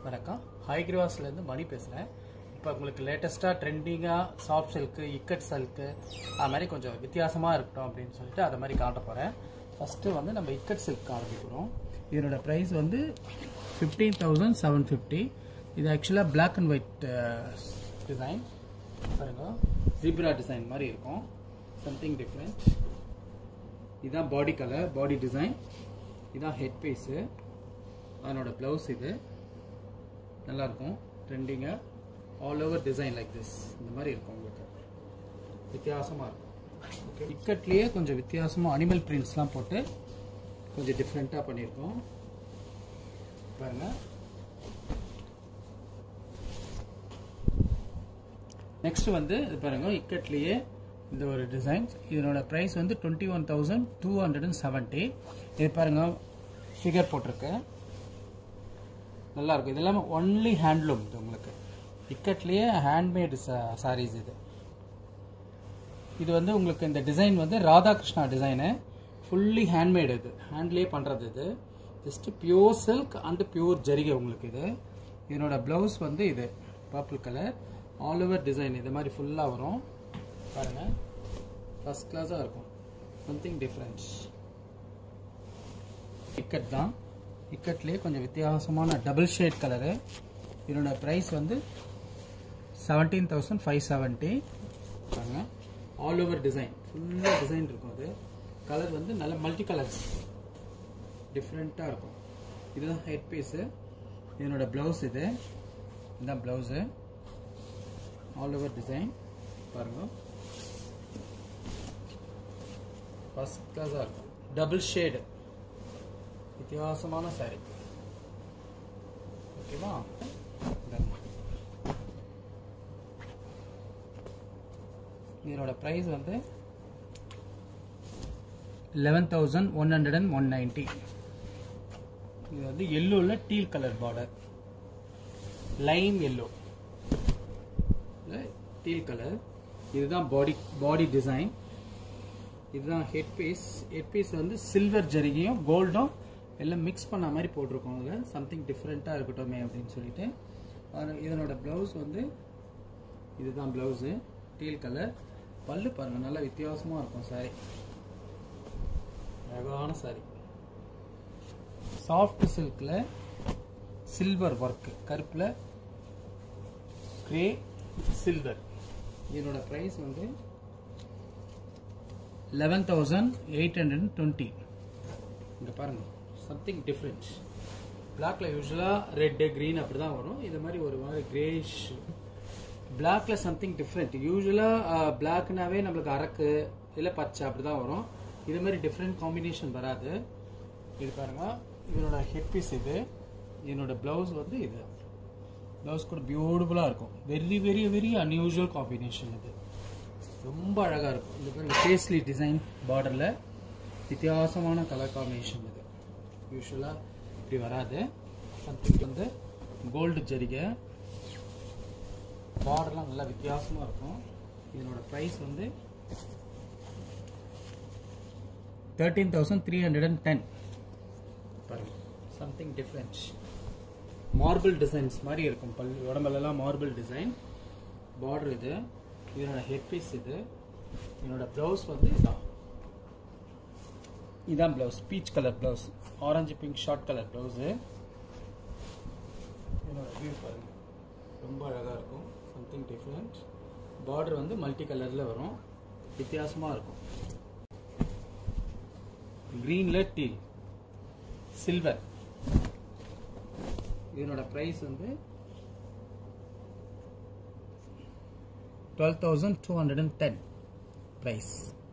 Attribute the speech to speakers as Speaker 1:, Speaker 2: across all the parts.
Speaker 1: வணக்கம். ஹைக்ரிவாஸ்லேருந்து மணி பேசுகிறேன். இப்போ உங்களுக்கு லேட்டஸ்ட்டாக ட்ரெண்டிங்காக சாஃப்ட் சில்க்கு, இக்கட் சில்க்கு அது மாதிரி கொஞ்சம் வித்தியாசமாக இருக்கட்டும் அப்படின்னு சொல்லிட்டு அதை மாதிரி காட்ட போகிறேன். ஃபஸ்ட்டு வந்து நம்ம இக்கட் சில்க் ஆரம்பிக்கிறோம். இதனோட ப்ரைஸ் வந்து 15,750. இது ஆக்சுவலாக பிளாக் அண்ட் ஒயிட் டிசைன் பாருங்க, ஜீப்ரா டிசைன் மாதிரி இருக்கும், சம்திங் டிஃப்ரெண்ட். இதுதான் பாடி கலர், பாடி டிசைன். இதுதான் ஹெட் பீஸு, அதனோட ப்ளவுஸ். இது நல்லாயிருக்கும், ட்ரெண்டிங்காக all over design like this இந்த மாதிரி இருக்கும். உங்களுக்கு வித்தியாசமாக இருக்கும். ஓகே, இக்கட்லேயே கொஞ்சம் வித்தியாசமாக அனிமல் பிரிண்ட்ஸ்லாம் போட்டு கொஞ்சம் டிஃப்ரெண்ட்டாக பண்ணியிருக்கோம் பாருங்கள். நெக்ஸ்ட் வந்து இது பாருங்கள், இக்கட்லேயே இந்த ஒரு டிசைன்ஸ். இதனோட ப்ரைஸ் வந்து 21,270. இது பாருங்கள், ஃபிகர் போட்டிருக்கேன், நல்லாயிருக்கும். இது இல்லாமல் ஒன்லி ஹேண்ட்லூம். இது உங்களுக்கு இக்கட்லேயே ஹேண்ட்மேடு சாரீஸ். இது வந்து உங்களுக்கு இந்த டிசைன் வந்து ராதாகிருஷ்ணா டிசைனு, ஃபுல்லி ஹேண்ட்மேடு. இது ஹேண்ட்லேயே பண்ணுறது. இது just pure silk and pure ஜரிகை உங்களுக்கு. இது இதனோட ப்ளவுஸ் வந்து இது purple colour, all over design இது மாதிரி ஃபுல்லாக வரும் பாருங்கள். ஃபர்ஸ்ட் கிளாஸாக இருக்கும், சம்திங் டிஃப்ரெண்ட். இக்கட் தான், இக்கட்லேயே கொஞ்சம் வித்தியாசமான டபுள் ஷேட் கலரு. இதனோட ப்ரைஸ் வந்து 17,570. பாருங்க, ஆல் ஓவர் டிசைன், ஃபுல்லாக டிசைன் இருக்கும். அது கலர் வந்து நல்ல மல்டி கலர்ஸ், டிஃப்ரெண்ட்டாக இருக்கும். இதுதான் ஹெட் பீஸு. இதனோட ப்ளவுஸ். இதுதான் ப்ளவுஸு, ஆல் ஓவர் டிசைன் பாருங்க, ஃபர்ஸ்ட் கிளாஸாக இருக்கும். டபுள் ஷேடு, வித்தியாசமான சாரி. ஓகேவா? இதனோட ப்ரைஸ் வந்து 11,190. இது வந்து எல்லோவில் teal colour border, lime yellow teal colour. இதுதான் பாடி டிசைன். இதுதான் ஹெட் பீஸ். ஹெட் பீஸ் வந்து சில்வர் ஜரிகையும் கோல்டும் எல்லாம் மிக்ஸ் பண்ண மாதிரி போட்டிருக்கோம். அதில் சம்திங் டிஃப்ரெண்ட்டாக இருக்கட்டுமே அப்படின்னு சொல்லிட்டு. இதனோட ப்ளவுஸ் வந்து இதுதான் ப்ளவுஸு, டீல் கலர். பல்லு பாருங்கள், நல்லா வித்தியாசமாக இருக்கும் சாரி, அழகான சாரி. சாஃப்ட் சில்கில் சில்வர் ஒர்க்கு, கருப்பில் கிரே சில்வர். இதனோட ப்ரைஸ் வந்து 11,820. இங்கே பாருங்கள், சம்திங் டிஃப்ரெண்ட். பிளாக்ல யூஸ்வலாக ரெட்டு க்ரீன் அப்படி தான் வரும். இது மாதிரி ஒரு மாதிரி கிரேஷ் பிளாக்ல சம்திங் டிஃப்ரெண்ட். யூஸ்வலாக பிளாக்னாவே நம்மளுக்கு அரக்கு இல்லை பச்சை அப்படி தான் வரும். இது மாதிரி டிஃப்ரெண்ட் காம்பினேஷன் வராது. இது பாருங்க, இதனோட ஹெட் பீஸ். இதனோட ப்ளவுஸ் வந்து இது ப்ளவுஸ் கூட பியூட்டிஃபுல்லாக இருக்கும். Very very very unusual combination. இது ரொம்ப அழகாக இருக்கும். இது பாருங்க, பேஸ்லி டிசைன் பார்டரில் வித்தியாசமான கலர் காம்பினேஷன். இது யூஸ்வலாக இப்படி வராது. சம்திங் வந்து கோல்டு ஜரிகை, பார்டர்லாம் நல்லா வித்தியாசமாக இருக்கும். இதனோட ப்ரைஸ் வந்து 13,310. பாருங்க, சம்திங் டிஃப்ரெண்ட். மார்பிள் டிசைன்ஸ் மாதிரி இருக்கும். உடம்புலலாம் மார்பிள் டிசைன் பார்டர். இது இதனோட ஹெட் பீஸ். இதனோட ப்ளவுஸ் வந்து இதான் blouse, peach colour blouse, orange pink short colour blouse. இதனோட வியூ பாருங்க, ரொம்ப அழகாக இருக்கும், சம்திங் டிஃப்ரெண்ட். பார்டர் வந்து மல்டி கலரில் வரும், வித்தியாசமாக இருக்கும். க்ரீனில் டீல், சில்வர். இதனோட ப்ரைஸ் வந்து 12,210 ப்ரைஸ்.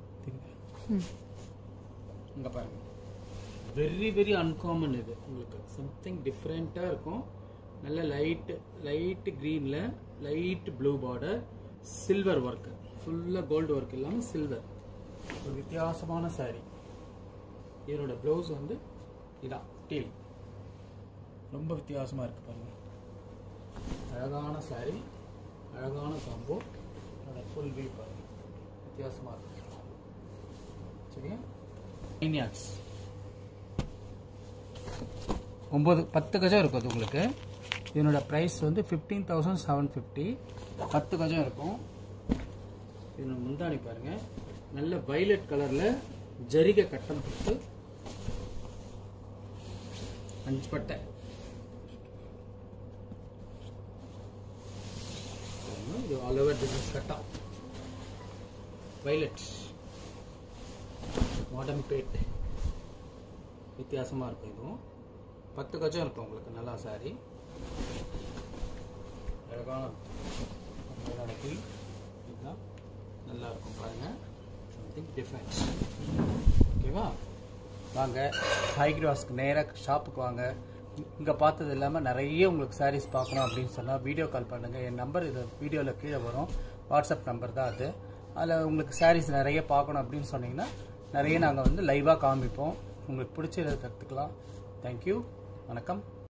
Speaker 1: இங்கே பாருங்க, வெரி வெரி அன்காமன். இது உங்களுக்கு சம்திங் டிஃப்ரெண்ட்டாக இருக்கும். நல்ல லைட் க்ரீனில் light blue border, silver work, ஃபுல்லாக கோல்டு ஒர்க் இல்லாமல் சில்வர். ஒரு வித்தியாசமான சாரி. இதனோட ப்ளவுஸ் வந்து இதான் டீல், ரொம்ப வித்தியாசமாக இருக்குது பாருங்க. அழகான சாரி, அழகான காம்போ. அதோட ஃபுல் வியூ பாருங்க, வித்தியாசமாக இருக்கு. சரியா? 9 yards, 9 10 கஜம் இருக்கும் அது உங்களுக்கு. இதனோட ப்ரைஸ் வந்து 15,750. 10 கஜம் இருக்கும். இதனோட முந்தானி பாருங்க, நல்ல வைலட் கலர்ல ஜரிகை கட்டம் போட்டு 5 பட்டை. இது ஆல் ஓவர் டிசைன் கட்டம் வைலட் மாடர்ன் பேட் வித்தியாசமா இருக்கும். இதுவும் 10 கஜம் இருக்கும் உங்களுக்கு. நல்லா சாரி அழகான இதுதான் நல்லா இருக்கும் பாருங்க. Something different. ஓகேவா? வாங்க ஹைக்ரிவாஸ்க்கு நேராக ஷாப்புக்கு வாங்க. இங்கே பார்த்தது இல்லாமல் நிறைய உங்களுக்கு சாரீஸ் பார்க்கணும் அப்படின்னு சொன்னால் வீடியோ கால் பண்ணுங்கள். என் நம்பர் இது வீடியோவில் கீழே வரும். வாட்ஸ்அப் நம்பர் தான் அது. அதில் உங்களுக்கு சாரீஸ் நிறைய பார்க்கணும் அப்படின்னு சொன்னீங்கன்னா நிறைய நாங்கள் வந்து லைவாக காமிப்போம். உங்களுக்கு பிடிச்சதை கற்றுக்கலாம். தேங்க்யூ. வணக்கம்.